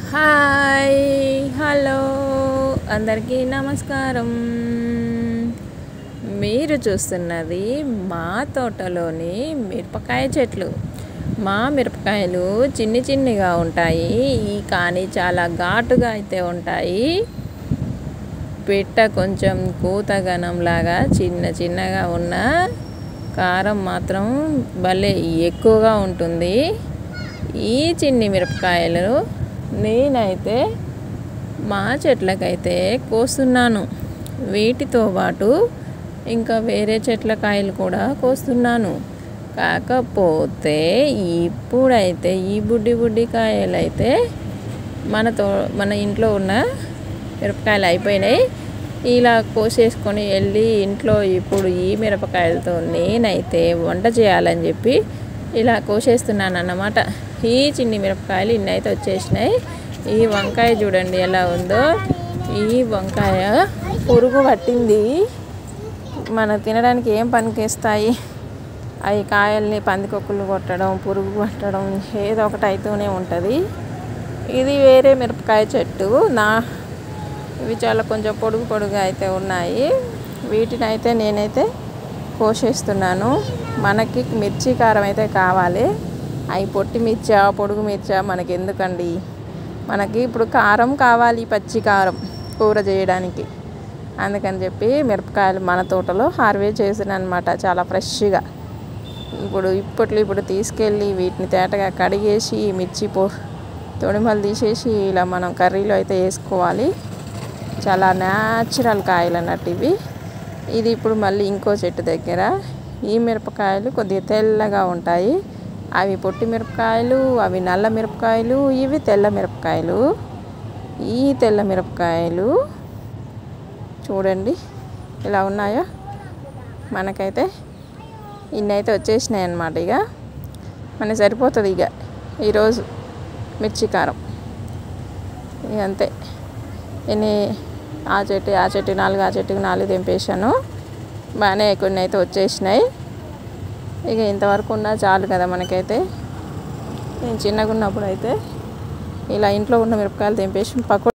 Hi hello అందరికీ నమస్కారం. మీరు చూస్తున్నది మా తోటలోని మిరపకాయ చెట్లు. మా మిరపకాయలు చిన్నిగా ఉంటాయి, కానీ చాలా ఘాటుగా అయితే ఉంటాయి. పిట్ట కొంచెం కూతగనంలాగా చిన్నగా ఉన్న కారం మాత్రం భలే ఎక్కువగా ఉంటుంది. ఈ చిన్ని మిరపకాయలు నేనైతే మా చెట్లకైతే కోస్తున్నాను. వీటితో పాటు ఇంకా వేరే చెట్ల కాయలు కూడా కోస్తున్నాను. కాకపోతే ఇప్పుడైతే ఈ బుడ్డి కాయలు అయితే మన ఇంట్లో ఉన్న మిరపకాయలు అయిపోయినాయి. ఇలా కోసేసుకొని వెళ్ళి ఇంట్లో ఇప్పుడు ఈ మిరపకాయలతో నేనైతే వంట చేయాలని చెప్పి ఇలా కోసేస్తున్నాను అన్నమాట. ఈ చిన్ని మిరపకాయలు ఇన్నైతే వచ్చేసినాయి. ఈ వంకాయ చూడండి ఎలా ఉందో. ఈ వంకాయ పురుగు పట్టింది. మన తినడానికి ఏం పనికిస్తాయి? అవి కాయల్ని పందికొక్కులు కొట్టడం, పురుగు పట్టడం ఏదో ఒకటి అవుతూనే ఉంటుంది. ఇది వేరే మిరపకాయ చెట్టు. ఇవి చాలా కొంచెం పొడుగు అయితే ఉన్నాయి. వీటిని అయితే నేనైతే కోసేస్తున్నాను. మనకి మిర్చి కారం అయితే కావాలి. అవి పొట్టి మిర్చా పొడుగు మిర్చా మనకి ఎందుకండి? మనకి ఇప్పుడు కారం కావాలి, పచ్చి కారం కూర చేయడానికి. అందుకని చెప్పి మిరపకాయలు మన తోటలో హార్వెస్ట్ చేసాను అనమాట, చాలా ఫ్రెష్గా. ఇప్పుడు తీసుకెళ్ళి వీటిని తేటగా కడిగేసి మిర్చి తొడిమలు తీసేసి ఇలా మనం కర్రీలో అయితే వేసుకోవాలి. చాలా న్యాచురల్ కాయలు అన్నట్టు ఇవి. ఇది ఇప్పుడు మళ్ళీ ఇంకో చెట్టు దగ్గర ఈ మిరపకాయలు కొద్దిగా తెల్లగా ఉంటాయి. అవి పొట్టి మిరపకాయలు, అవి నల్ల మిరపకాయలు, ఇవి తెల్ల మిరపకాయలు. ఈ తెల్ల మిరపకాయలు చూడండి ఇలా ఉన్నాయో. మనకైతే ఇన్నైతే వచ్చేసినాయి అన్నమాట. ఇక మనకి సరిపోతుంది ఇక ఈరోజు మిర్చి కారం. ఇక అంతే. ఆ చెట్టు 4, ఆ చెట్టుకు 4 తెంపేశాను. బాగానే కొన్ని అయితే వచ్చేసినాయి. ఇక ఇంతవరకు ఉన్నా చాలు కదా మనకైతే. నేను చిన్నగా ఉన్నప్పుడు అయితే ఇలా ఇంట్లో ఉన్న మిరపకాయలు తెంపేసి